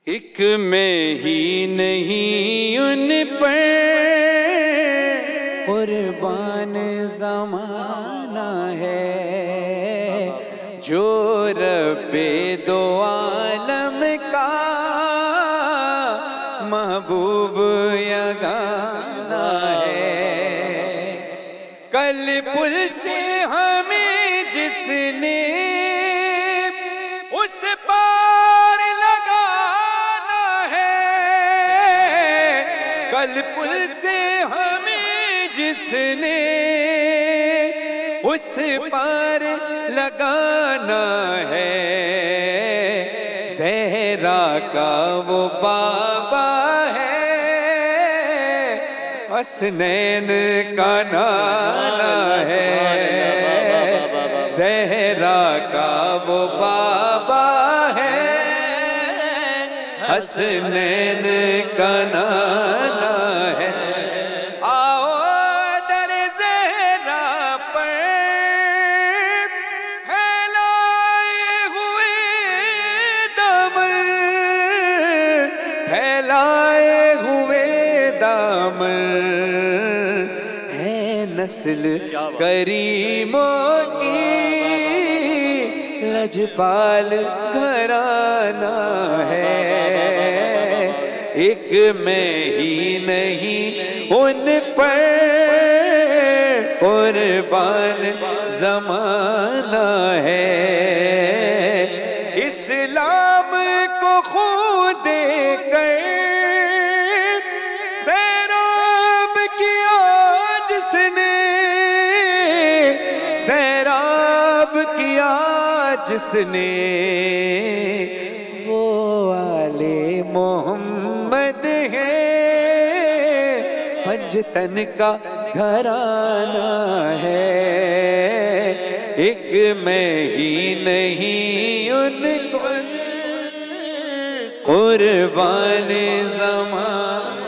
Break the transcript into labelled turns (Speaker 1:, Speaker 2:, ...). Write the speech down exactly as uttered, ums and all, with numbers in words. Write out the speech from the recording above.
Speaker 1: एक मैं ही नहीं उन पर कुर्बान ज़माना है, जो रब्बे दो आलम का महबूब यगाना है। कल पुल से हमें जिसने उस पार लगाना है, कल पुल से हमें जिसने उस पार लगाना है। ज़हरा का वो बाबा है, हसनैन का नाना है। ज़हरा का वो बाबा है, हसनैन का नाना है। आओ दर ज़हरा पर फैलाए हुए दामन, फैलाए हुए दामन है नस्ल करीमों की, लजपाल घराना है। एक मैं ही नहीं उन पर कुर्बान ज़माना है। इस्लाम को खो देकर सैराब किया जिसने, सैराब किया जिसने, वो आले मोहम्मद है, पंजतन का घराना है। एक मैं ही नहीं उनको कुर्बान ज़माना